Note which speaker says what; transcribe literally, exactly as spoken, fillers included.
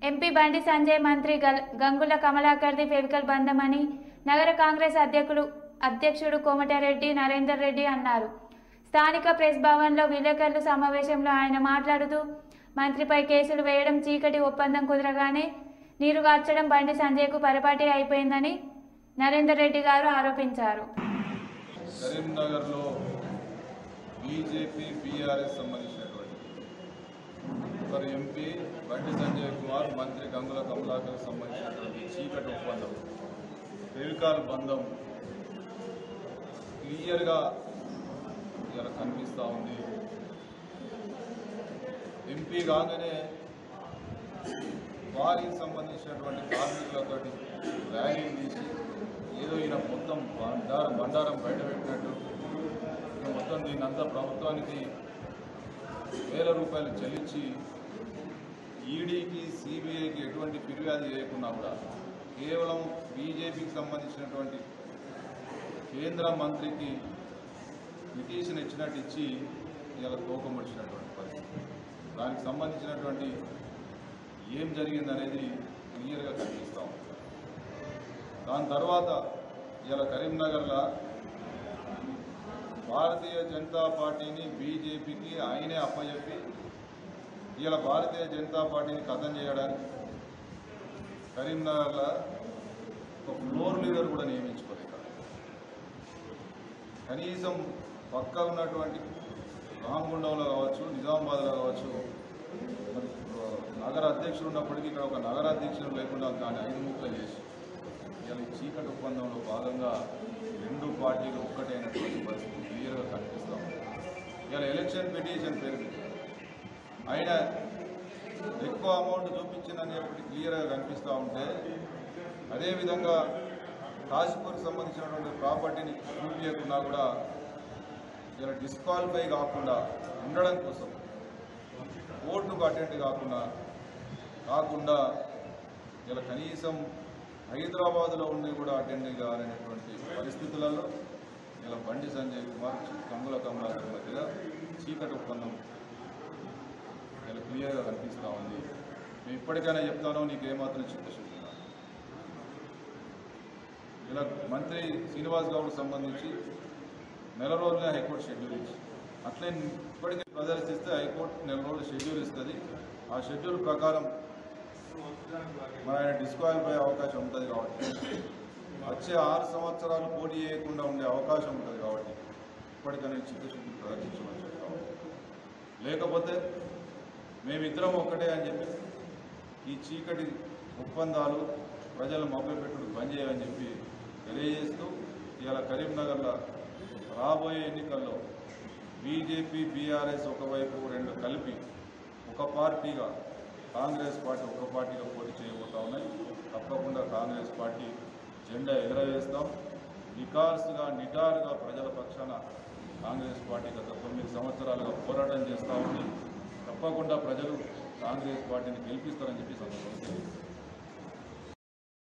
Speaker 1: MP Bandi Sanjay మంత్రి గంగుల కమలాకర్ది ఫెవికల్ బంధమని నగర కాంగ్రెస్ అధ్యక్షుడు అధ్యక్షుడు కోమటిరెడ్డి నరేందర్ రెడ్డి అన్నారు. స్థానిక ప్రెస్ భవన్లో విలేకరుల సమావేశంలో ఆయన మాట్లాడుతూ మంత్రిపై కేసులు వేయడం చీకటి ఒప్పందం కుదరగానే నీరుగార్చడం బండి సంజయ్కు పరిపాటి అయిపోయిందని నరేందర్ రెడ్డి గారు ఆరోపించారు.
Speaker 2: కరీంనగర్లో బీజేపీ బీఆర్ఎస్ సంబంధించినటువంటి ఒకరు ఎంపీ బండి సంజయ్ కుమార్, మంత్రి గంగుల కమలాకర్ సంబంధించినటువంటి చీకటి ఒప్పందం ఫెవికాల్ బంధం క్లియర్గా ఇలా కనిపిస్తూ ఉంది. ఎంపీ కాగానే వారికి సంబంధించినటువంటి కార్మికులతో ర్యాలీలు తీసి ఏదో ఈయన మొత్తం బండారం బండారం బయటపెట్టినట్టు మొత్తం దీన్నంతా ప్రభుత్వానికి వేల రూపాయలు చెల్లించి ఈడీకి సిబిఐకి ఎటువంటి ఫిర్యాదు చేయకుండా కూడా కేవలం బీజేపీకి సంబంధించినటువంటి కేంద్ర మంత్రికి పిటిషన్ ఇచ్చినట్టు ఇచ్చి ఇలా తోకముడిచినటువంటి పరిస్థితి. దానికి సంబంధించినటువంటి ఏం జరిగిందనేది క్లియర్గా కనిపిస్తూ ఉంది. దాని తర్వాత ఇలా కరీంనగర్లో భారతీయ జనతా పార్టీని బీజేపీకి ఆయనే అప్పచెప్పి ఇలా భారతీయ జనతా పార్టీని ఖతం చేయడానికి కరీంనగర్లో ఒక ఫ్లోర్ లీడర్ కూడా నియమించుకోలేదు. కనీసం పక్క ఉన్నటువంటి రామగుండంలో కావచ్చు, నిజామాబాద్లో కావచ్చు, మరి నగర అధ్యక్షుడు ఉన్నప్పటికీ ఇక్కడ ఒక నగర అధ్యక్షుడు లేకుండా దాన్ని ఐదు ముక్కలు చేసి ఇలా ఈ చీకటి ఒప్పందంలో భాగంగా రెండు పార్టీలు ఒక్కటైనటువంటి పరిస్థితి క్లియర్గా కనిపిస్తూ ఉంది. ఇలా ఎలక్షన్ పిటిషన్ పేరు ఆయన ఎక్కువ అమౌంట్ చూపించిందని చెప్పి క్లియర్గా కనిపిస్తూ ఉంటే, అదేవిధంగా కాశీపూర్కి సంబంధించినటువంటి ప్రాపర్టీని చూపించకుండా కూడా ఇలా డిస్క్వాలిఫై కాకుండా ఉండడం కోసం కోర్టుకు అటెండ్ కాకుండా కాకుండా ఇలా కనీసం హైదరాబాద్లో ఉండి కూడా అటెండ్ కావాలనేటువంటి పరిస్థితులలో ఇలా బండి సంజయ్ కుమార్ గంగుల కమలాకర్ మధ్యగా చీకటి ఒప్పందం ఇలా క్లియర్గా కనిపిస్తూ ఉంది. మేము ఇప్పటికైనా చెప్తానో నీకు ఏమాత్రం చిత్తశుద్ధి ఇలా మంత్రి శ్రీనివాస్ గౌడ్కి సంబంధించి నెల రోజులే హైకోర్టు షెడ్యూల్ ఇచ్చి అట్లే ఇప్పటికీ ప్రదర్శిస్తే హైకోర్టు నెల రోజులు షెడ్యూల్ ఇస్తుంది. ఆ షెడ్యూల్ ప్రకారం మరి ఆయన డిస్క్వాలిఫై అయ్యే అవకాశం ఉంటుంది. కాబట్టి వచ్చే ఆరు సంవత్సరాలు పోటీ చేయకుండా ఉండే అవకాశం ఉంటుంది. కాబట్టి ఇప్పటికైనా చిత్తశుద్ధి ప్రదర్శించమని చెప్తాం. లేకపోతే మేమిద్దరం ఒక్కటే అని చెప్పి ఈ చీకటి ఒప్పందాలు ప్రజలు మభ్యపెట్టుడు బంద్ చేయని చెప్పి తెలియజేస్తూ ఇవాళ కరీంనగర్లో రాబోయే ఎన్నికల్లో బీజేపీ బీఆర్ఎస్ ఒకవైపు రెండు కలిపి ఒక పార్టీగా కాంగ్రెస్ పార్టీ ఒక పార్టీగా పోటీ చేయబోతా ఉన్నాయి. తప్పకుండా కాంగ్రెస్ పార్టీ జెండా ఎగరవేస్తాం. నికార్సుగా నిటారుగా ప్రజల పక్షాన కాంగ్రెస్ పార్టీ గత తొమ్మిది సంవత్సరాలుగా పోరాటం చేస్తూ ఉంది. తప్పకుండా ప్రజలు కాంగ్రెస్ పార్టీని గెలిపిస్తారని చెప్పి సందర్భంగా